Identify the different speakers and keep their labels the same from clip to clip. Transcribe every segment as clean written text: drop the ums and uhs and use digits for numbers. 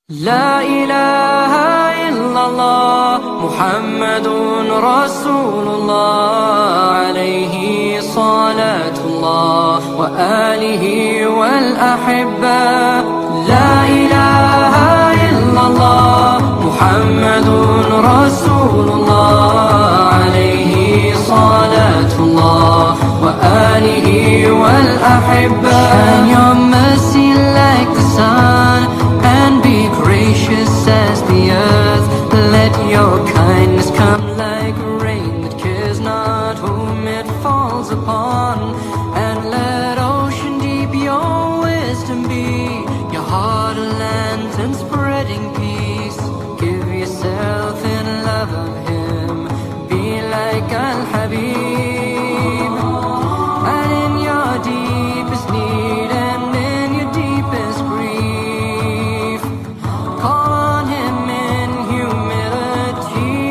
Speaker 1: لا إله إلا الله محمد رسول الله عليه صلاة الله وآله والأحبة. لا إله إلا الله محمد رسول الله عليه صلاة الله وآله والأحبة. Shine your mercy like the sun and be gracious as the earth. Let your kindness come like rain that cares not whom it falls upon. And let ocean deep your wisdom be, your heart a lantern spreading peace. Give yourself in love of him, be like Al-Habib. And in your deepest need and in your deepest grief, call on him in humility.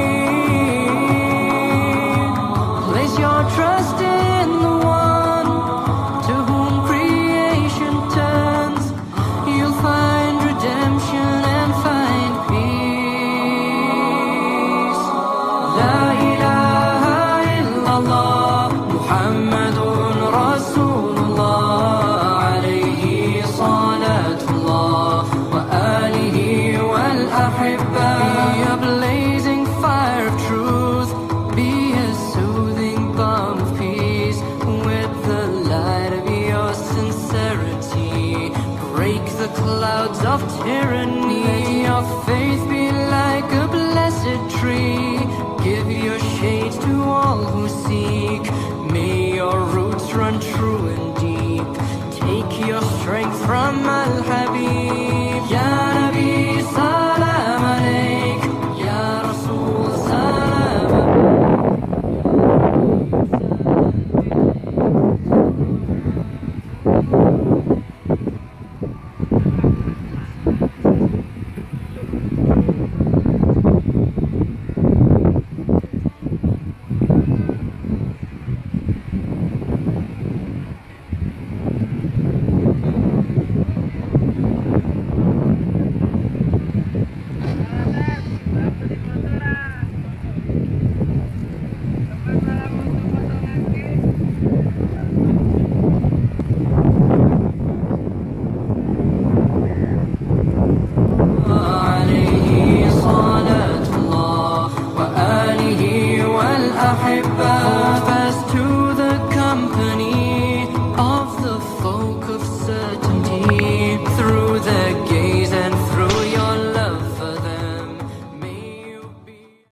Speaker 1: Place your trust in the one to whom creation turns. You'll find redemption and find peace. La ilaha illallah Muhammadun Rasulullah alayhi salatullah wa alihi wal ahibba. Be a blazing fire of truth, be a soothing balm of peace. With the light of your sincerity, break the clouds of tyranny. Let your faith be like a blessed tree, give your shade to all who seek. May your roots run true and deep, take your strength from Al-Habib.